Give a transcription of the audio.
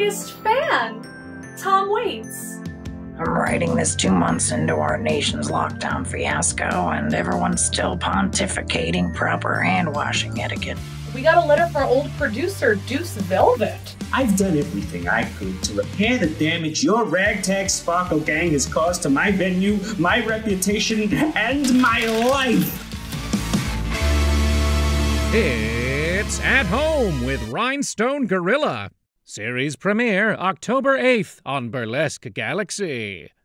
biggest fan, Tom Waits. I'm writing this 2 months into our nation's lockdown fiasco, and everyone's still pontificating proper hand-washing etiquette. We got a letter from our old producer, Deuce Velvet. I've done everything I could to repair the damage your ragtag sparkle gang has caused to my venue, my reputation, and my life. It's At Home with Rhinestone Gorilla. Series premiere October 8th on Burlesque Galaxy.